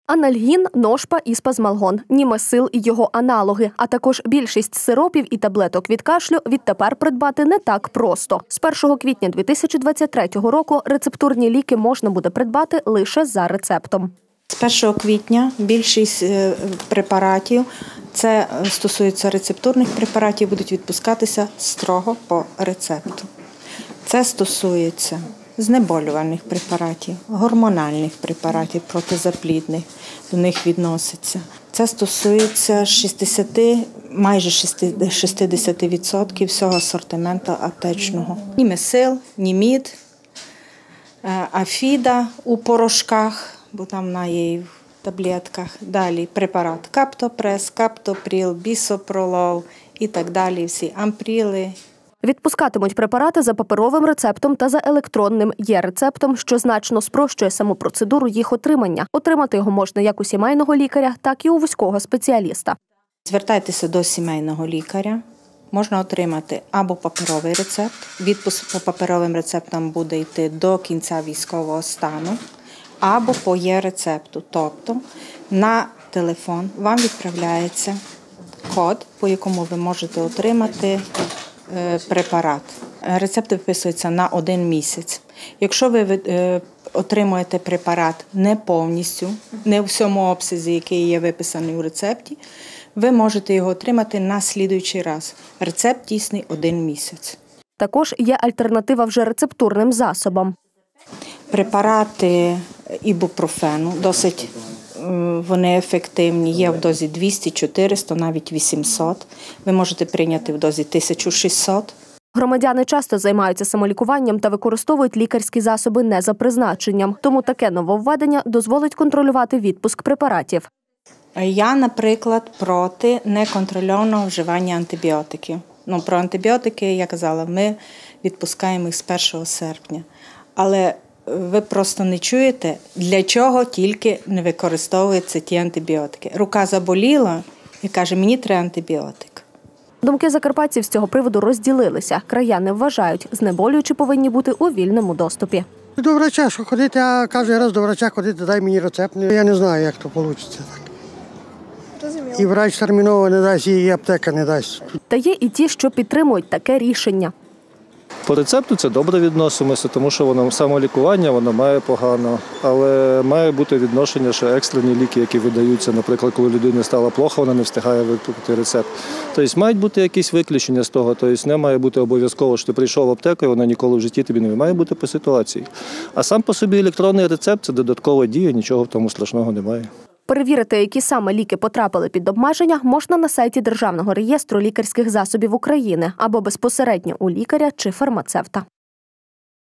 Анальгін, ношпа і спазмалгон, німесил і його аналоги, а також більшість сиропів і таблеток від кашлю відтепер придбати не так просто. З 1 квітня 2023 року рецептурні ліки можна буде придбати лише за рецептом. З 1 квітня більшість препаратів, це стосується рецептурних препаратів, будуть відпускатися строго по рецепту. Це стосується знеболювальних препаратів, гормональних препаратів, протизаплідних, до них відноситься. Це стосується майже 60% всього асортименту аптечного. Німесил, німід, афіда у порошках, бо там вона є і в таблетках. Далі препарат каптопрес, каптопріл, бісопролол і так далі, всі ампріли. Відпускатимуть препарати за паперовим рецептом та за електронним є-рецептом, що значно спрощує саму процедуру їх отримання. Отримати його можна як у сімейного лікаря, так і у вузького спеціаліста. Звертайтеся до сімейного лікаря. Можна отримати або паперовий рецепт. Відпуск по паперовим рецептам буде йти до кінця військового стану, або по є-рецепту. Тобто на телефон вам відправляється код, по якому ви можете отримати препарат. Рецепт виписується на 1 місяць. Якщо ви отримуєте препарат не повністю, не в всьому обсязі, який є виписаний у рецепті, ви можете його отримати на слідуючий раз. Рецепт дійсний 1 місяць. Також є альтернатива вже рецептурним засобам. Препарати ібупрофену досить вони ефективні, є в дозі 200, 400, навіть 800. Ви можете прийняти в дозі 1600. Громадяни часто займаються самолікуванням та використовують лікарські засоби не за призначенням. Тому таке нововведення дозволить контролювати відпуск препаратів. Я, наприклад, проти неконтрольованого вживання антибіотиків. Про антибіотики, я казала, ми відпускаємо їх з 1 серпня. Але ви просто не чуєте, для чого тільки не використовуються ті антибіотики. Рука заболіла і каже, мені треба антибіотик. Думки закарпатців з цього приводу розділилися. Краяни вважають, знеболюючі повинні бути у вільному доступі. До врача, що ходити, а кожен раз до врача ходити, дай мені рецепт. Я не знаю, як то вийде. І врач терміново не дасть, і аптека не дасть. Та є і ті, що підтримують таке рішення. По рецепту це добре відносимося, тому що воно самолікування воно має погано, але має бути відношення, що екстрені ліки, які видаються, наприклад, коли людині стало плохо, вона не встигає випити рецепт. Тобто мають бути якісь виключення з того, тобто не має бути обов'язково, що ти прийшов в аптеку і вона ніколи в житті тобі не має бути по ситуації. А сам по собі електронний рецепт – це додаткова дія, нічого в тому страшного немає. Перевірити, які саме ліки потрапили під обмеження, можна на сайті Державного реєстру лікарських засобів України або безпосередньо у лікаря чи фармацевта.